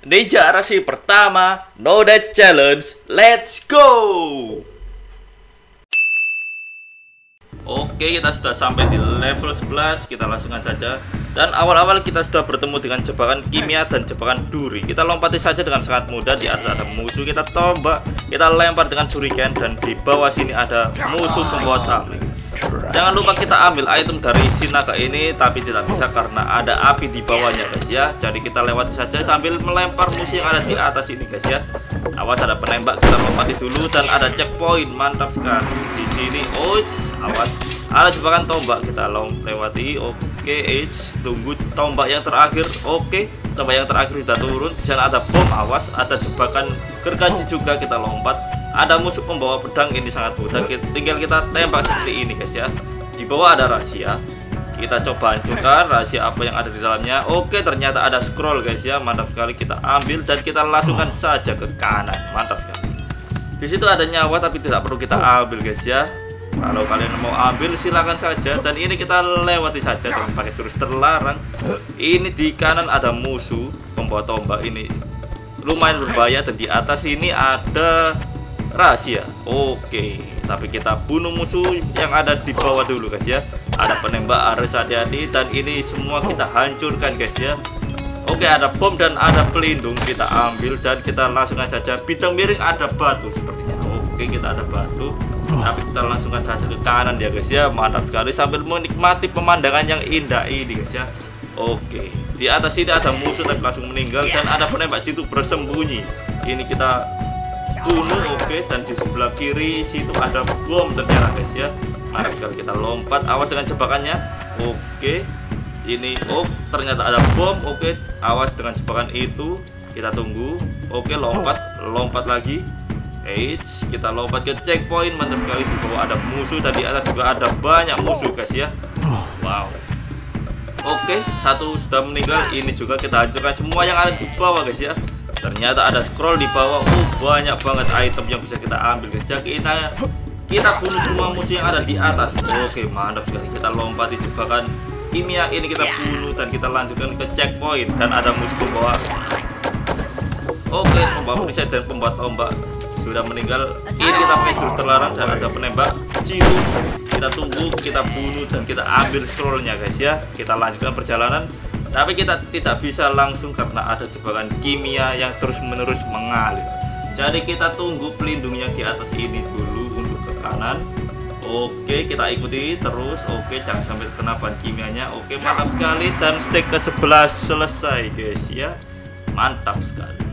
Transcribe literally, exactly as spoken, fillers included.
Ninja Rasi pertama, No Death Challenge, let's go! Oke, kita sudah sampai di level sebelas, kita langsungkan saja. Dan awal-awal kita sudah bertemu dengan jebakan kimia dan jebakan duri. Kita lompati saja dengan sangat mudah. Di atas ada musuh, kita tombak, kita lempar dengan shuriken. Dan di bawah sini ada musuh pembawa tameng. Jangan lupa kita ambil item dari si naga ini, tapi tidak bisa karena ada api di bawahnya guys ya. Jadi kita lewati saja sambil melempar musuh yang ada di atas ini guys ya. Awas ada penembak, kita lompati dulu dan ada checkpoint, mantap kan. Di sini, oh awas ada jebakan tombak, kita lewati. Oke, H tunggu tombak yang terakhir. Oke, tombak yang terakhir sudah turun. Di sana ada bom, awas ada jebakan gergaji juga, kita lompat. Ada musuh pembawa pedang, ini sangat mudah, tinggal kita tembak seperti ini guys ya. Di bawah ada rahasia, kita coba hancurkan rahasia apa yang ada di dalamnya. Oke, ternyata ada scroll guys ya, mantap sekali. Kita ambil dan kita langsungkan saja ke kanan, mantap sekali. Di situ ada nyawa tapi tidak perlu kita ambil guys ya. Kalau kalian mau ambil silakan saja, dan ini kita lewati saja dengan pakai jurus terlarang. Ini di kanan ada musuh pembawa tombak, ini lumayan berbahaya, dan di atas ini ada rahasia. Oke, tapi kita bunuh musuh yang ada di bawah dulu guys ya. Ada penembak, harus hati-hati, dan ini semua kita hancurkan guys ya. Oke, ada bom dan ada pelindung, kita ambil dan kita langsungkan saja. Bidang miring ada batu sepertinya. Oke, kita ada batu, tapi kita langsungkan saja ke kanan ya guys ya. Mantap sekali sambil menikmati pemandangan yang indah ini guys ya. Oke, di atas ini ada musuh tapi langsung meninggal, dan ada penembak situ bersembunyi. Ini kita bunuh. Oke, dan di sebelah kiri situ ada bom ternyata guys ya. Mari kita lompat, awas dengan jebakannya. Oke, ini oh ternyata ada bom. Oke, awas dengan jebakan itu, kita tunggu. Oke, lompat lompat lagi. Eits, kita lompat ke checkpoint, mantap sekali. Di bawah ada musuh dan di atas juga ada banyak musuh guys ya. Wow. Oke, satu sudah meninggal. Ini juga kita hancurkan semua yang ada di bawah guys ya. Ternyata ada scroll di bawah. Oh, banyak banget item yang bisa kita ambil guys ya. Kita kita bunuh semua musuh yang ada di atas. Oke, mantap sekali. Kita lompati jebakan kimia ini, kita bunuh dan kita lanjutkan ke checkpoint. Dan ada musuh pembawa. Oke, pembawa perisai dan pembawa tombak sudah meninggal. Ini kita pakai jurus terlarang dan ada penembak ciru. Kita tunggu, kita bunuh dan kita ambil scrollnya guys ya. Kita lanjutkan perjalanan. Tapi kita tidak bisa langsung karena ada jebakan kimia yang terus-menerus mengalir. Jadi kita tunggu pelindungnya di atas ini dulu untuk ke kanan. Oke, kita ikuti terus. Oke, jangan sampai kena ban kimianya. Oke, mantap sekali, dan stage ke sebelas selesai guys ya. Mantap sekali.